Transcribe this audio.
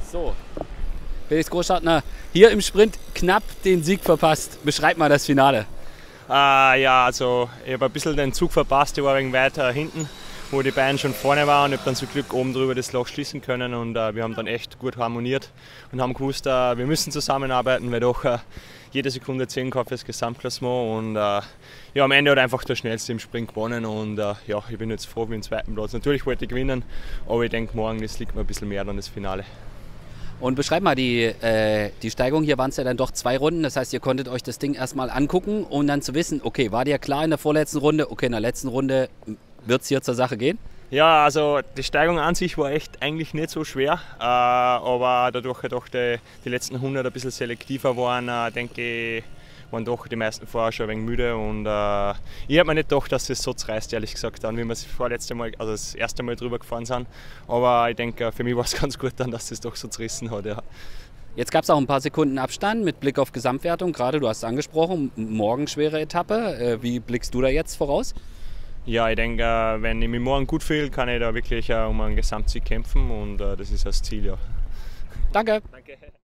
So, Felix Großschartner hier im Sprint knapp den Sieg verpasst. Beschreib mal das Finale. Ja, also ich habe ein bisschen den Zug verpasst, ich war ein wenig weiter hinten, wo die beiden schon vorne waren und ich habe dann zum Glück oben drüber das Loch schließen können und wir haben dann echt gut harmoniert und haben gewusst, wir müssen zusammenarbeiten, weil doch jede Sekunde 10 für das Gesamtklassement und ja, am Ende hat einfach der Schnellste im Sprint gewonnen und ja, ich bin jetzt froh mit dem zweiten Platz. Natürlich wollte ich gewinnen, aber ich denke morgen, das liegt mir ein bisschen mehr an das Finale. Und beschreib mal die Steigung. Hier waren es ja dann doch 2 Runden. Das heißt, ihr konntet euch das Ding erstmal angucken, um dann zu wissen, okay, war dir klar in der vorletzten Runde, okay, in der letzten Runde wird es hier zur Sache gehen? Ja, also die Steigung an sich war echt eigentlich nicht so schwer, aber dadurch doch die letzten 100 ein bisschen selektiver waren, denke ich, waren doch die meisten Fahrer schon ein wenig müde und ich habe mir nicht gedacht, dass es so zerreißt, ehrlich gesagt, dann, wie wir das erste Mal drüber gefahren sind, aber ich denke, für mich war es ganz gut dann, dass es doch so zerrissen hat. Ja. Jetzt gab es auch ein paar Sekunden Abstand mit Blick auf Gesamtwertung, gerade du hast es angesprochen, morgen schwere Etappe. Wie blickst du da jetzt voraus? Ja, ich denke, wenn ich mich morgen gut fühle, kann ich da wirklich um einen Gesamtsieg kämpfen und das ist das Ziel. Ja. Danke. Danke.